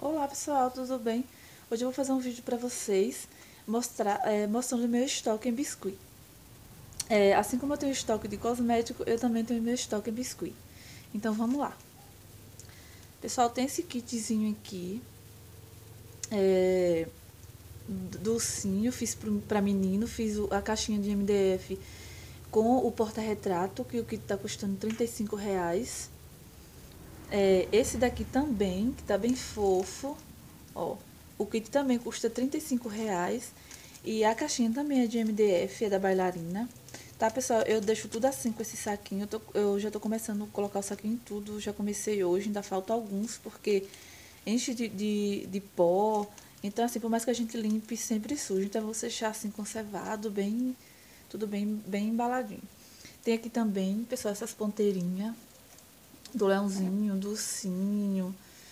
Olá pessoal, tudo bem? Hoje eu vou fazer um vídeo para vocês mostrando meu estoque em biscuit. Assim como eu tenho estoque de cosmético, eu também tenho meu estoque em biscuit. Então vamos lá. Pessoal, tem esse kitzinho aqui, docinho, fiz para menino, fiz a caixinha de MDF com o porta-retrato, que o kit tá custando R$ 35. Esse daqui também, que tá bem fofo, ó. O kit também custa R$ 35. E a caixinha também é de MDF, é da bailarina. Tá, pessoal? Eu deixo tudo assim com esse saquinho. Eu já tô começando a colocar o saquinho em tudo. Já comecei hoje, ainda falta alguns, porque enche de pó. Então, assim, por mais que a gente limpe, sempre suja. Então, eu vou deixar assim conservado, tudo bem embaladinho. Tem aqui também, pessoal, essas ponteirinhas do leãozinho, do ursinho,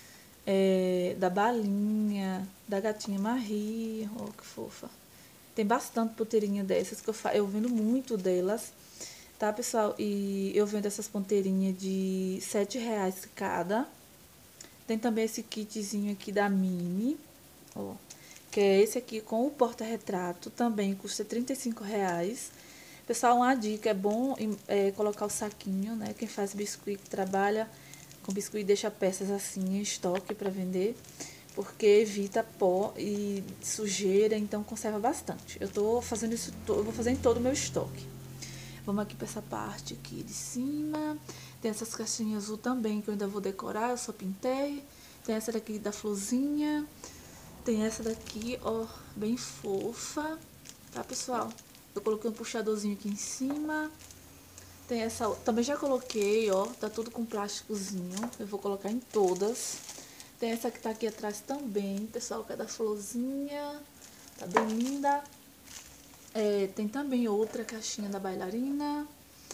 da balinha, da gatinha Marie, oh, que fofa. Tem bastante ponteirinha dessas, que eu vendo muito delas, tá, pessoal? E eu vendo essas ponteirinhas de R$ 7 cada. Tem também esse kitzinho aqui da Mini, ó, que é esse aqui com o porta-retrato, também custa R$ 35. Pessoal, uma dica, é bom colocar o saquinho, né? Quem faz biscuit, que trabalha com biscuit, deixa peças assim em estoque para vender, porque evita pó e sujeira, então conserva bastante. Eu tô fazendo isso, eu vou fazer em todo o meu estoque. Vamos aqui para essa parte aqui de cima. Tem essas caixinhas azul também que eu ainda vou decorar, eu só pintei. Tem essa daqui da florzinha. Tem essa daqui, ó, bem fofa, tá, pessoal? Eu coloquei um puxadorzinho aqui em cima. Tem essa, também já coloquei, ó, tá tudo com plásticozinho. Eu vou colocar em todas. Tem essa que tá aqui atrás também, pessoal, que é da florzinha. Tá bem linda. Tem também outra caixinha da bailarina.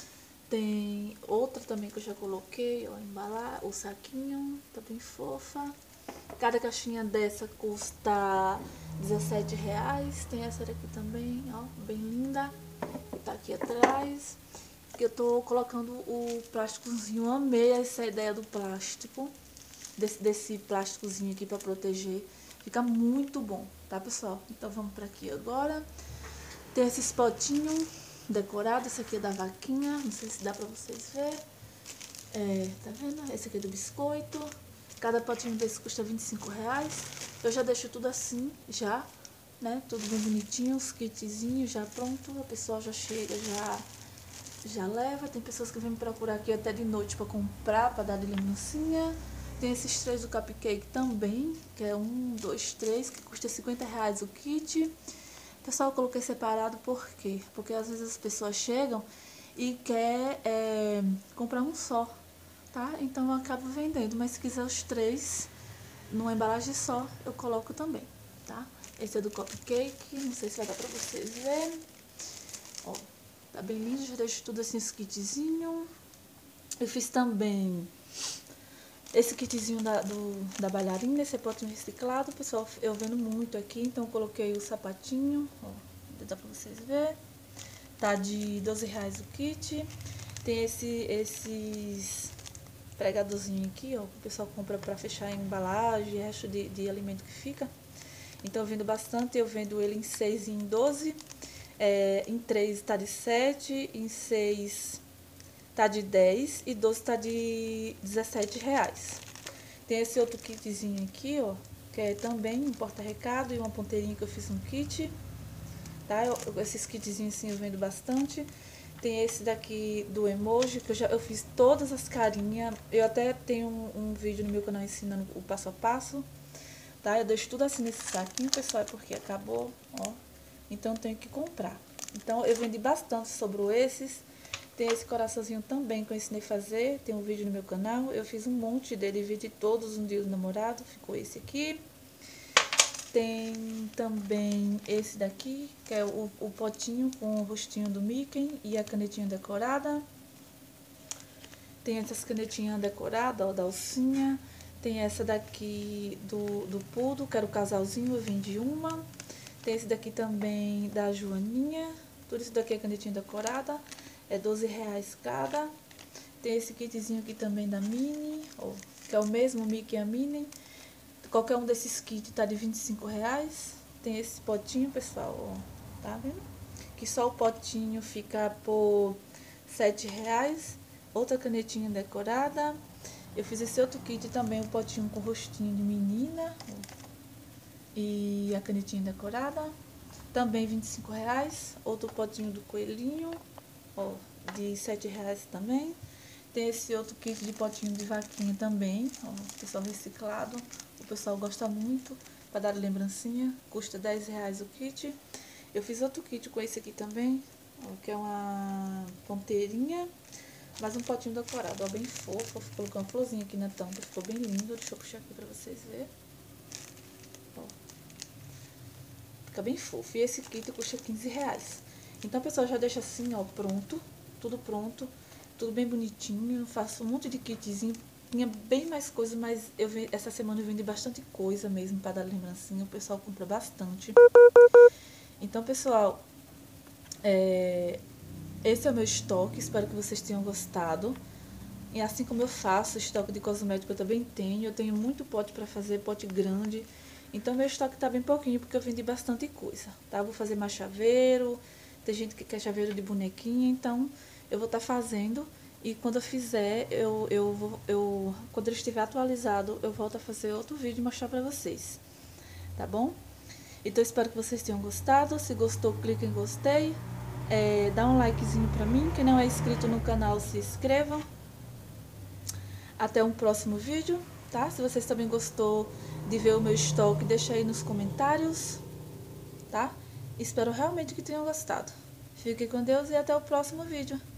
Tem outra também que eu já coloquei, ó, embalar o saquinho, tá bem fofa. Cada caixinha dessa custa R$ 17. Tem essa daqui também, ó, bem linda. Que tá aqui atrás. Que eu tô colocando o plásticozinho. Eu amei essa ideia do plástico. Desse plásticozinho aqui pra proteger. Fica muito bom, tá, pessoal? Então vamos pra aqui agora. Tem esses potinhos decorados. Esse aqui é da vaquinha. Não sei se dá pra vocês verem. Tá vendo? Esse aqui é do biscoito. Cada potinho desse custa R$ 25. Eu já deixo tudo assim, já, né? Tudo bem bonitinho, os kitzinhos já pronto. A pessoa já chega, já leva. Tem pessoas que vêm me procurar aqui até de noite pra comprar, pra dar de lembrancinha. Tem esses três do cupcake também, que é 1, 2, 3, que custa R$ 50 o kit. Pessoal, eu coloquei separado por quê? Porque às vezes as pessoas chegam e quer comprar um só, tá? Então eu acabo vendendo, mas se quiser os três numa embalagem só, eu coloco também, tá? Esse é do cupcake, não sei se vai dar pra vocês verem. Ó, tá bem lindo, já deixo tudo assim, esse kitzinho. Eu fiz também esse kitzinho da bailarina, esse é potinho reciclado, pessoal, eu vendo muito aqui, então eu coloquei o sapatinho, ó, dá pra vocês verem. Tá de R$ 12 o kit. Tem esses pregadorzinho aqui, ó, que o pessoal compra pra fechar a embalagem, resto de alimento que fica. Então eu vendo bastante, eu vendo ele em 6 e em 12. Em 3 tá de 7, em 6 tá de 10 e 12 tá de R$ 17. Tem esse outro kitzinho aqui, ó, que é também um porta-recado e uma ponteirinha que eu fiz um kit, tá? Esses kitzinhos assim eu vendo bastante. Tem esse daqui do emoji, que eu fiz todas as carinhas. Eu até tenho um vídeo no meu canal ensinando o passo a passo, tá? Eu deixo tudo assim nesse saquinho, pessoal, é porque acabou, ó. Então eu tenho que comprar. Então eu vendi bastante sobre esses. Tem esse coraçãozinho também que eu ensinei a fazer. Tem um vídeo no meu canal. Eu fiz um monte dele, vídeo todos no dia do namorado. Ficou esse aqui. Tem também esse daqui, que é o potinho com o rostinho do Mickey e a canetinha decorada. Tem essas canetinhas decoradas, ó, da alcinha. Tem essa daqui do Pudo, que era o casalzinho, eu vendi uma. Tem esse daqui também da Joaninha. Tudo isso daqui é canetinha decorada. É R$ 12 cada. Tem esse kitzinho aqui também da Minnie, ó, que é o mesmo Mickey e a Minnie. Qualquer um desses kits tá de R$ 25. Tem esse potinho, pessoal, ó, tá vendo? Que só o potinho fica por R$ 7. Outra canetinha decorada. Eu fiz esse outro kit também, um potinho com rostinho de menina. E a canetinha decorada. Também R$ 25. Outro potinho do coelhinho, ó, de R$ 7 também. Tem esse outro kit de potinho de vaquinha também, ó, pessoal reciclado. O pessoal gosta muito para dar lembrancinha. Custa R$ 10 o kit. Eu fiz outro kit com esse aqui também, ó, que é uma ponteirinha, mais um potinho decorado, ó, bem fofo. Eu coloquei uma florzinha aqui na tampa, ficou bem lindo. Deixa eu puxar aqui para vocês verem. Ó, fica bem fofo. E esse kit custa R$ 15. Então, pessoal, já deixa assim, ó, pronto, tudo pronto. Tudo bem bonitinho, faço um monte de kitzinho. Tinha bem mais coisa, mas essa semana eu vendi bastante coisa mesmo para dar lembrancinha. O pessoal compra bastante. Então, pessoal, esse é o meu estoque. Espero que vocês tenham gostado. E assim como eu faço estoque de cosmético, eu também tenho. Eu tenho muito pote para fazer, pote grande. Então, meu estoque tá bem pouquinho, porque eu vendi bastante coisa, tá? Vou fazer mais chaveiro. Tem gente que quer chaveiro de bonequinha, então eu vou estar fazendo. E quando eu fizer, quando ele estiver atualizado, eu volto a fazer outro vídeo e mostrar pra vocês. Tá bom? Então, espero que vocês tenham gostado. Se gostou, clique em gostei. Dá um likezinho pra mim. Quem não é inscrito no canal, se inscrevam. Até um próximo vídeo, tá? Se vocês também gostou de ver o meu estoque, deixa aí nos comentários, tá? Espero realmente que tenham gostado. Fiquem com Deus e até o próximo vídeo.